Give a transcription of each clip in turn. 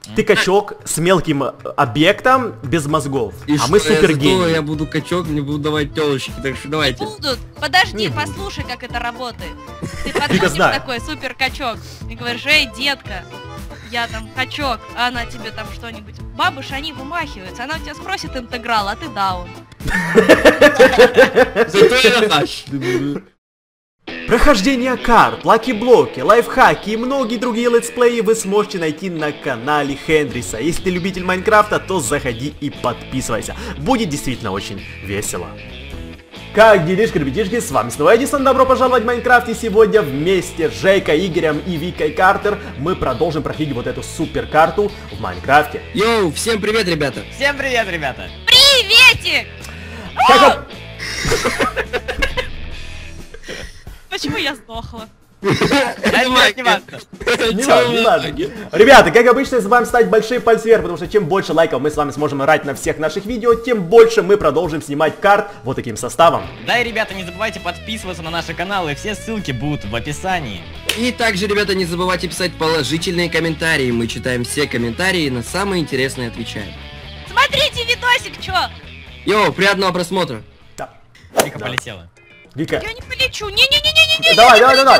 Ты качок с мелким объектом без мозгов. И а мы супергений. Я буду качок, мне будут давать телочки, так что давайте. Будут. Подожди, Не послушай, как это работает. Ты подходишь такой супер качок и говоришь: эй, детка, я там качок, а она тебе там что-нибудь. Бабушка, они вымахиваются, она у тебя спросит интеграл, а ты даун. Зато я наш. Прохождение карт, лаки-блоки, лайфхаки и многие другие летсплеи вы сможете найти на канале Хендриса. Если ты любитель Майнкрафта, то заходи и подписывайся. Будет действительно очень весело. Как делишки, ребятишки, с вами снова Эдисон, добро пожаловать в Майнкрафт, и сегодня вместе с Жейкой, Игорем и Викой Картер мы продолжим проходить вот эту супер карту в Майнкрафте. Йоу, всем привет, ребята! Всем привет, ребята! Приветик! Почему я сдохла? Не надо. Ребята, как обычно, не забываем ставить большие пальцы вверх, потому что чем больше лайков мы с вами сможем играть на всех наших видео, тем больше мы продолжим снимать карт вот таким составом. Да и, ребята, не забывайте подписываться на наши каналы, все ссылки будут в описании. И также, ребята, не забывайте писать положительные комментарии. Мы читаем все комментарии и на самые интересные отвечаем. Смотрите видосик, чё? Йоу, приятного просмотра. Да. Вика полетела. Вика. Я не полечу. Не-не-не-не-не-не. Давай.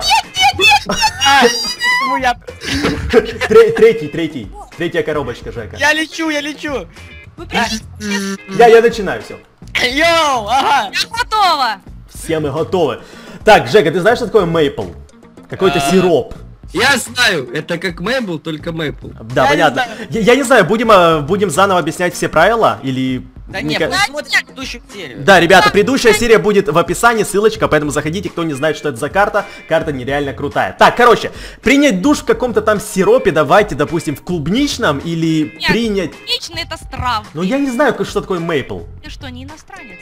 Третья коробочка, Жека. Я лечу! Вы пришли? Я начинаю, все. Йоу, ага! Я готова. Все мы готовы. Так, Жека, ты знаешь, что такое мейпл? Какой-то сироп. Я знаю, это как Мэйпл, только Мэйпл. Да, понятно. Я не знаю, будем заново объяснять все правила или... Да нет, мы смотрим предыдущую серию. Да, ребята, предыдущая серия будет в описании, ссылочка, поэтому заходите, кто не знает, что это за карта. Карта нереально крутая. Так, короче, принять душ в каком-то там сиропе, давайте, допустим, в клубничном или Нет, принять... клубничный это страв. Ну, я не знаю, что такое мейпл. Ты что, не иностранец?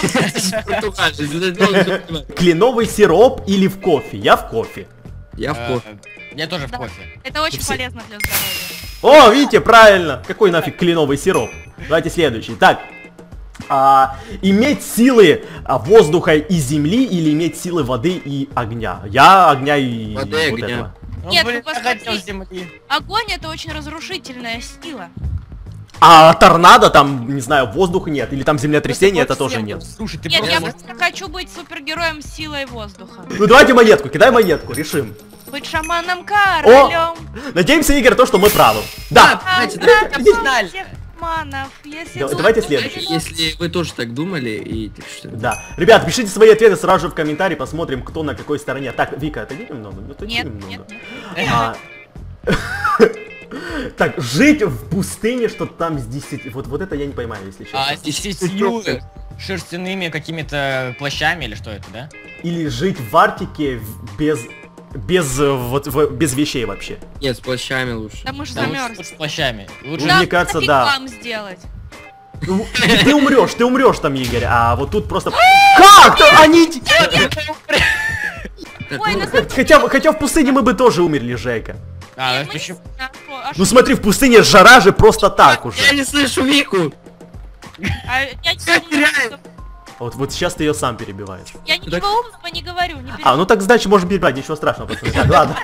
Кленовый сироп или в кофе? Я в кофе. Я в кофе. Я тоже в Да. кофе. Это очень Все. полезно для здоровья. О, видите, правильно. Какой нафиг кленовый сироп? Давайте следующий. Так. Иметь силы воздуха и земли или иметь силы воды и огня? Я огня и Воды и вот огня. этого. Нет, блин, ну посмотри. хотел земли. Огонь это очень разрушительная сила. А торнадо там, не знаю, воздуха нет. Или там землетрясение, это тоже нет. Слушай, ты Нет, я просто... просто хочу быть супергероем с силой воздуха. Ну давайте монетку, кидай монетку, решим. Быть шаманом-королем. Надеемся, Игорь, то, что мы правы. Да. Финально. Всех шаманов. Если Давайте тут- следующий. Если вы тоже так думали, и так что... Да. Ребят, пишите свои ответы сразу же в комментарии, посмотрим, кто на какой стороне. Так, Вика, отойди немного. Отойди Нет, немного. нет, нет. А, Так, жить в пустыне, что там с 10... Вот это я не понимаю, если честно. А с 10 шерстяными какими-то плащами или что это, да? Или жить в Арктике без вещей вообще. Нет, с плащами лучше. Да мы же Да, лучше замерзли. с плащами. Лучше... Ну, мне кажется, нафиг да. вам сделать. Ну, ты умрешь там, Игорь, а вот тут просто... Как? Они... Ой, на Хотя в пустыне мы бы тоже умерли, Жека. А, самом почему? деле, Ну смотри, в пустыне жара же просто так уже. Я не слышу Вику! я Вот сейчас ты ее сам перебиваешь. ничего умного не говорю, не А, ну так значит, можешь перебивать, ничего страшного, пацаны. Так, ладно.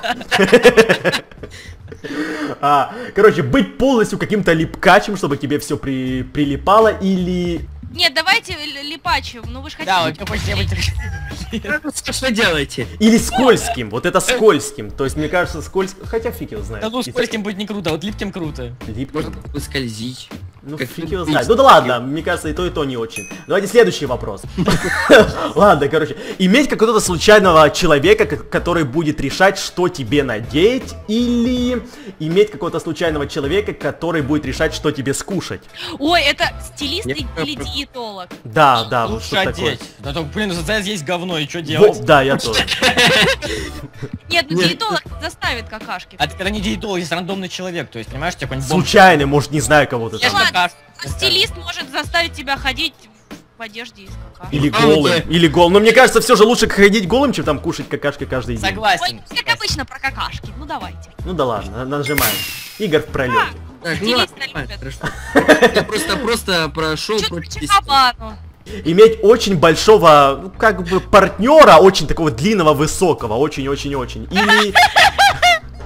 Короче, быть полностью каким-то липкачем, чтобы к тебе все прилипало, или... Нет, давайте липачем, ну вы же хотите... Да, вот я почти Что делаете? Или скользким, вот это скользким. То есть, мне кажется, скользким... Хотя фиг его знает. Да ну скользким будет не круто, а вот липким круто. Липким. Вы скользить. Ну, Как фиг его фиг знает. Ну да ладно, мне кажется, и то не очень. Давайте следующий вопрос. Ладно, короче. Иметь какого-то случайного человека, который будет решать, что тебе надеть, или иметь какого-то случайного человека, который будет решать, что тебе скушать. Ой, это стилист или диетолог? Да, вот Лучше что такое. одеть. Да то, блин, за есть говно, и что делать? Да, я тоже. Нет, ну диетолог заставит какашки. А это не диетолог, здесь рандомный человек, то есть, понимаешь, тебе какой-нибудь Случайный, может, не знаю кого-то Я там. ж Ладно, какашку а стилист может заставить тебя ходить в одежде из какашки. Или голым. Но мне кажется, все же лучше ходить голым, чем там кушать какашки каждый день. Согласен. Ой, как обычно про какашки, ну давайте. Ну да ладно, нажимаем. Игорь в пролете. Так, ну Стилиста ладно, любят. хорошо. Я просто прошел Чё против ты 10. кабану? Иметь очень большого, ну, как бы, партнера, очень такого длинного, высокого, очень-очень-очень. Или...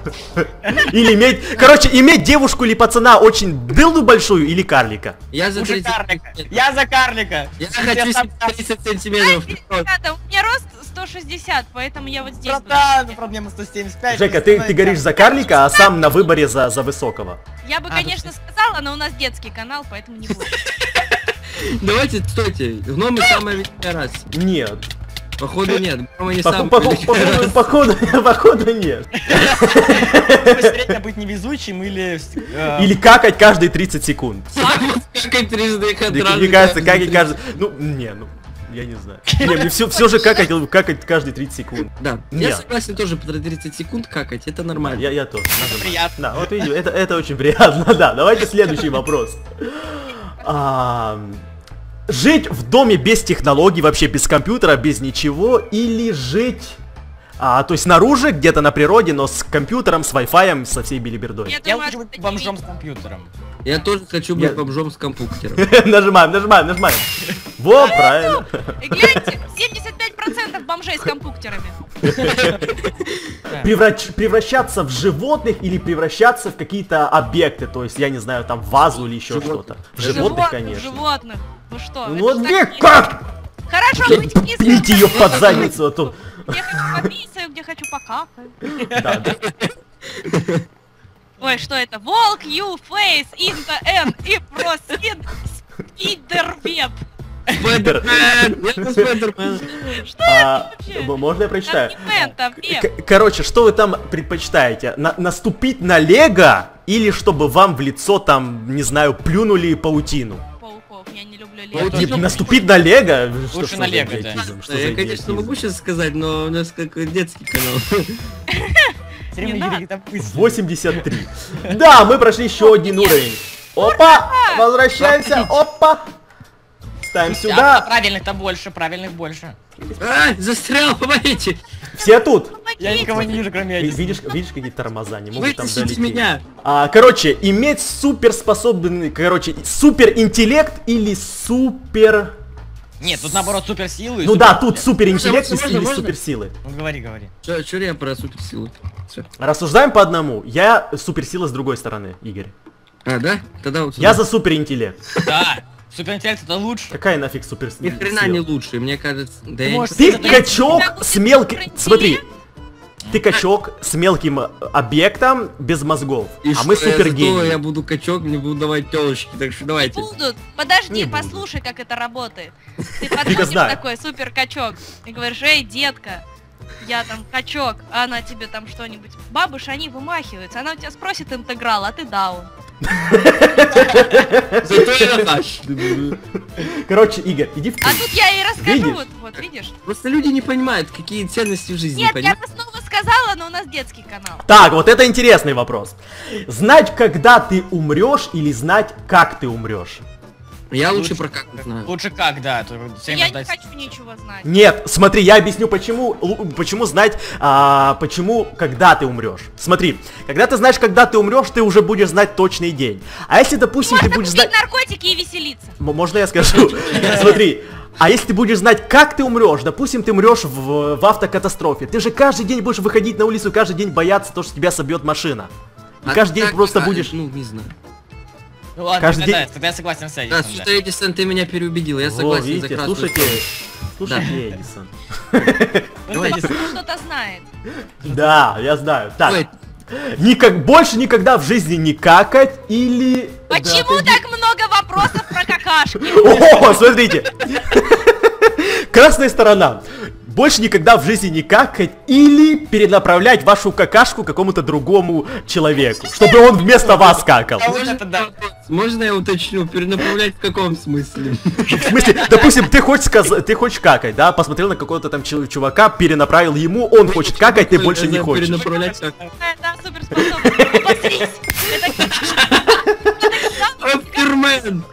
Или иметь... Короче, иметь девушку или пацана очень дылду большую или карлика? Я за Лучше 30... карлика. Я за карлика. Я хочу 30 сантиметров. Ребята, у меня рост 160, поэтому я вот здесь буду. Братан, проблема 175. Жека, ты говоришь за карлика, а сам на выборе за высокого. Я бы, конечно, сказала, но у нас детский канал, поэтому не буду. Давайте, стойте, гномы самая великая раса. Нет. Походу нет, гномы не самая великая раса. Походу нет. Посмотреть, быть невезучим или... Или какать каждые 30 секунд. Какать трижды их Мне кажется, какать каждый... Ну, я не знаю. Не, мне все же какать каждые 30 секунд. Да, я согласен тоже по 30 секунд какать, это нормально. Я тоже. Приятно. Да, вот видишь, это очень приятно, да. Давайте следующий вопрос. Жить в доме без технологий, вообще без компьютера, без ничего, или жить, то есть снаружи, где-то на природе, но с компьютером, с Wi-Fi, со всей билибердой. Я хочу быть бомжом с компьютером. Я тоже хочу быть бомжом с компьютером. Нажимаем. Во, правильно. И гляньте, 75% бомжей с компьютерами. Превращаться в животных или превращаться в какие-то объекты, то есть, я не знаю, там, в вазу или еще что-то. В животных, конечно. Животных. Вы что? Ну вот где как? Хорошо, быть низким. Пните ее под задницу, а то... Где хочу пописаю, где хочу покакаю. Да. Ой, что это? Волк, you face, into n и proceed, спидервеб. Спайдермен! Я Спайдермен! Что это вообще? Можно я прочитаю? Там не мен, там веб. Короче, что вы там предпочитаете? Наступить на лего или чтобы вам в лицо там, не знаю, плюнули паутину? Пауков, я не люблю Вот лего. Наступить на лего? Лучше на лего, да. Я, конечно, могу сейчас сказать, но у нас как детский канал. Все время Юрий там быстро. 83. Да, мы прошли еще один уровень. Опа! Возвращаемся. Опа! Ставим сюда. Правильных-то больше, правильных больше. Застрял, помогите! Все тут. Я никого не вижу, кроме Эдисона. Видишь, какие тормоза, не могут там Вытащите долететь. меня! Короче, иметь суперспособный, супер интеллект или супер... Нет, тут наоборот суперсилы. Ну да, тут супер интеллект или Можно? суперсилы. Ну говори. Чё я про суперсилу? Всё. Рассуждаем по одному. Я суперсила с другой стороны, Игорь. Да? Тогда вот Я за суперинтеллект. Да, суперинтеллект это лучше. Какая нафиг суперсила? Ни хрена не лучше, мне кажется. Да я не можешь- Ты Я качок тебя с мелким... суперинтеллект. Смотри. Ты качок с мелким объектом без мозгов. И А мы что, супергении. я буду качок, мне будут давать телочки, так что давайте. Будут. Подожди, Не буду. послушай, как это работает. Ты Я подходишь знаю. такой, супер качок, и говоришь, эй, детка, я там качок, а она тебе там что-нибудь. Бабушки, они вымахиваются, она у тебя спросит интеграл, а ты даун. Зато я наш. Короче, Игорь, иди в А ты. тут я ей расскажу, Видишь? вот видишь? Просто люди не понимают, какие ценности в жизни, Нет, я понимаете? бы снова сказала, но у нас детский канал. Так, вот это интересный вопрос. Знать, когда ты умрешь, или знать, как ты умрешь? Я лучше про как знаю. Лучше как, да. то всё время Я не ждать. хочу ничего знать. Нет, смотри, я объясню, почему знать, почему, когда ты умрешь. Смотри, когда ты знаешь, когда ты умрешь, ты уже будешь знать точный день. А если, допустим, ты Можно будешь купить знать... наркотики и веселиться. Можно я скажу? Смотри, а если ты будешь знать, как ты умрешь, допустим, ты умрешь в автокатастрофе, ты же каждый день будешь выходить на улицу, каждый день бояться, что тебя собьет машина. И каждый день просто будешь... Ну, не знаю. Ну ладно, Каждый тогда я согласен с Да, Эдисоном, слушай, Эдисон, ты меня переубедил, я Во, согласен за видите, красную слушайте, сторону. слушайте, Эдисон. Ну, Давай. Эдисон. Он что-то знает. Да, я знаю. Так, Давай. больше никогда в жизни не какать или... Почему Да, так много вопросов про какашки? О, смотрите. Красная сторона. Больше никогда в жизни не какать или перенаправлять вашу какашку какому-то другому человеку, чтобы он вместо вас какал. А вот это да. Можно я уточню, перенаправлять в каком смысле? В смысле, допустим, ты хочешь какать, да, посмотрел на какого-то там чувака, перенаправил ему, он хочет какать, ты больше не хочешь. Перенаправлять как? Да, суперспособность. Посрись. Это Офтермен!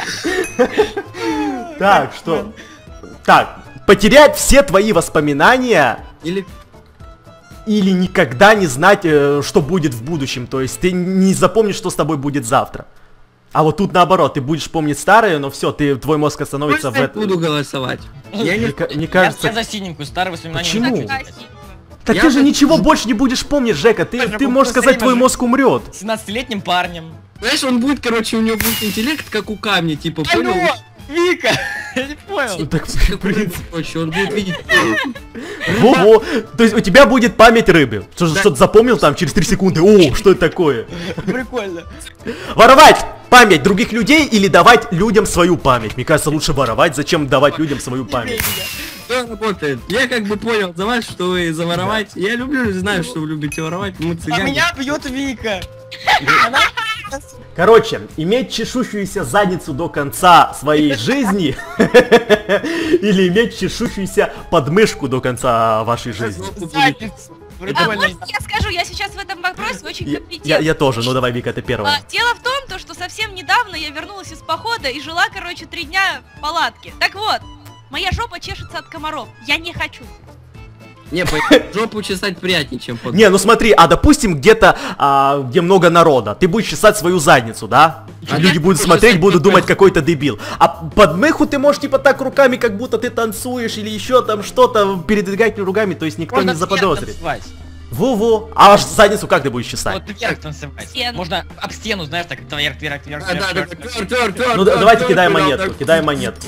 Так, что? Так, потерять все твои воспоминания Или... или никогда не знать, что будет в будущем. То есть ты не запомнишь, что с тобой будет завтра. А вот тут наоборот, ты будешь помнить старое, но все, твой мозг остановится в Можно я этом. буду голосовать? Я не... Мне Я кажется, за синенькую, старые воспоминания. Почему? не хочу. Так ты же ничего больше не будешь помнить, Жека. Ты можешь сказать, твой мозг умрет. С 17-летним парнем. Знаешь, он будет, короче, у него будет интеллект, как у камня, типа, понял? Алло, Вика! Я не понял. Так, Как у рыбы, короче, он будет видеть. Во-во. То есть у тебя будет память рыбы. Что-то запомнил там через 3 секунды. О, что это такое? Прикольно. Воровать память других людей или давать людям свою память? Мне кажется, лучше воровать, зачем давать людям свою память? Что работает? Я как бы понял за вас, что вы заворовать. Я люблю, знаю, что вы любите воровать. Мы А цыгане. меня бьет Вика. Она... Короче, иметь чешущуюся задницу до конца своей жизни или иметь чешущуюся подмышку до конца вашей жизни? Задницу. А Прикольно. можно я скажу, я сейчас в этом вопросе очень компетентна. Я тоже, ну давай, Вика, ты первая. Дело в том, что совсем недавно я вернулась из похода и жила, короче, 3 дня в палатке. Так вот, моя жопа чешется от комаров. Я не хочу. Не, жопу чесать приятнее, чем под... Не, ну смотри, а допустим где-то, где много народа, ты будешь чесать свою задницу, да? А Люди я будут буду смотреть, чесать будут думать, подмышку. какой-то дебил. А подмыху ты можешь типа так руками, как будто ты танцуешь или еще там что-то, передвигать руками, то есть никто Можно не заподозрит. танцевать. Во-во. А аж задницу как ты будешь чесать? Вот вверх танцевать. Стену. Можно об стену, знаешь, так вверх. Да, Ну давайте кидаем монетку, кидаем монетку.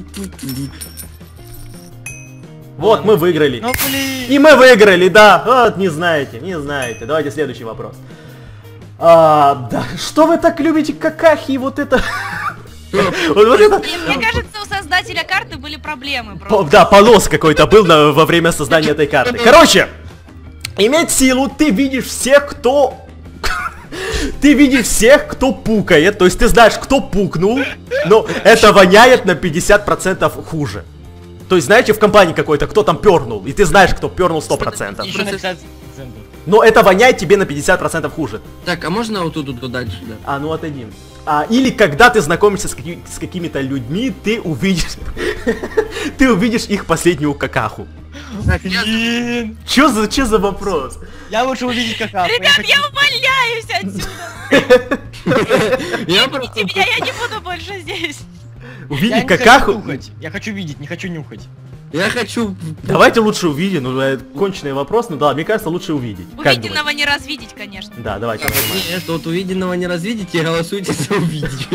Вот, мы выиграли. Ну блин. И мы выиграли, да. Вот, не знаете, не знаете. Давайте следующий вопрос. Да, что вы так любите какахи и вот это? Вот это... Мне кажется, у создателя карты были проблемы просто. Да, понос какой-то был во время создания этой карты. Короче, иметь силу, ты видишь всех, кто... Ты видишь всех, кто пукает. То есть ты знаешь, кто пукнул, но это воняет на 50% хуже. То есть, знаете, в компании какой-то, кто там пернул, и ты знаешь, кто пернул 100%. Еще на 50%. Но это воняет тебе на 50% хуже. Так, а можно вот тут дальше, да? А, ну отойди. Или когда ты знакомишься с какими-то людьми, ты увидишь... Ты увидишь их последнюю какаху. Блин. Чё за вопрос? Я лучше увидеть какаху. Ребят, я увольняюсь отсюда! Я Извините меня, я не буду больше здесь. Я Увидеть не какаху? хочу нюхать. Я хочу видеть, не хочу нюхать. Я хочу... Давайте лучше увидим, ну это конченый вопрос, ну да, мне кажется, лучше увидеть. Как Увиденного думаете? не развидеть, конечно. Да, давайте. нажимаем. Нет, вот увиденного не развидите, голосуйте за увидеть.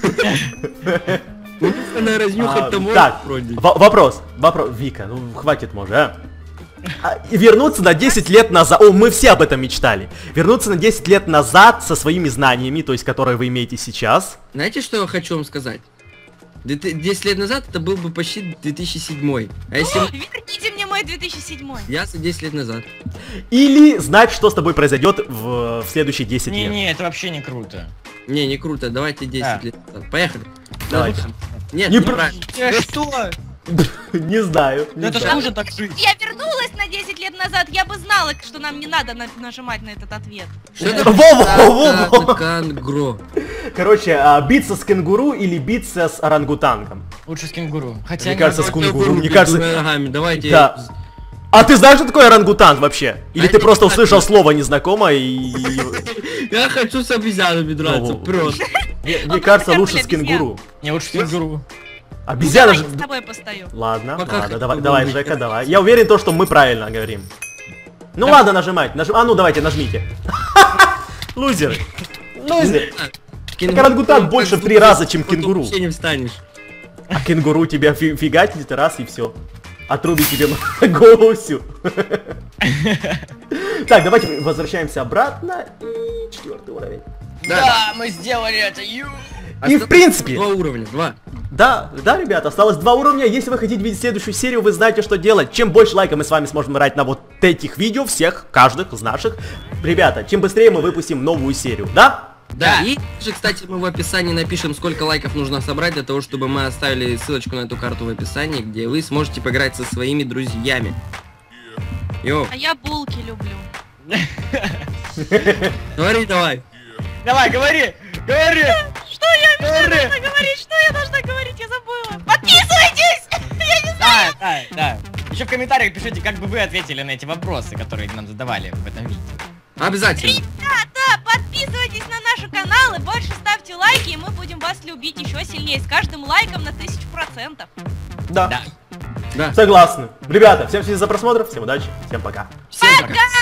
Наверное, разнюхать-то можно Так, вроде. вопрос, Вика, ну хватит, может, и вернуться на 10 лет назад, мы все об этом мечтали. Вернуться на 10 лет назад со своими знаниями, то есть которые вы имеете сейчас. Знаете, что я хочу вам сказать? 10 лет назад это был бы почти 2007. А если... Верните мне мой 2007. Я за 10 лет назад. Или знать, что с тобой произойдет в следующие 10 лет. Не-не, это вообще не круто. Не круто, давайте 10 Да. лет назад. Поехали. Давайте. Нет, Не неправильно. Что? Не знаю. Ну это ж хуже так жить. Я вернулась на 10 лет назад, я бы знала, что нам не надо нажимать на этот ответ. Что это? Во-во-во-во. Кангро. Короче, биться с кенгуру или биться с орангутангом? Лучше с кенгуру. Хотя Мне кажется, с кунгуру. Мне кажется... Ногами, давайте. Да. А ты знаешь, что такое орангутанг вообще? Или А ты это просто не услышал знаю. слово незнакомое и... Я хочу с обезьянами драться, Ну, просто. Мне кажется, просто лучше с обезьян. кенгуру. не лучше с кенгуру. Обезьяна Давай же... я с тобой постою. Ладно, Пока ладно, как давай, бы давай, будет. Жека, давай. Я уверен, то, что мы правильно говорим. Ну ладно, нажимать. А ну давайте, нажмите. Лузеры. Лузеры. Так орангутанг больше в 3 раза, чем кенгуру. Вообще не встанешь. А кенгуру тебя фигатит раз и все. Отрубит тебе голову всю. Так, давайте возвращаемся обратно. И 4-й уровень. Да, мы сделали это. И в принципе... 2 уровня, 2. Да, ребят, осталось 2 уровня. Если вы хотите видеть следующую серию, вы знаете, что делать. Чем больше лайков мы с вами сможем играть на вот этих видео, всех, каждых из наших. Ребята, чем быстрее мы выпустим новую серию, да? Да, и же, кстати, мы в описании напишем, сколько лайков нужно собрать для того, чтобы мы оставили ссылочку на эту карту в описании, где вы сможете поиграть со своими друзьями. Йоу, А я булки люблю. говори давай. Давай, говори! Говори! Что я Говори! должна говорить? Что я должна говорить? Я забыла. Подписывайтесь! Я не знаю. Да. Еще в комментариях пишите, как бы вы ответили на эти вопросы, которые нам задавали в этом видео. Обязательно. Ребята, подписывайтесь на наши каналы, больше ставьте лайки, и мы будем вас любить еще сильнее. С каждым лайком на 1000%. Да. Да. Да. Согласны. Ребята, всем спасибо за просмотр, всем удачи, всем пока. Всем пока. Марка.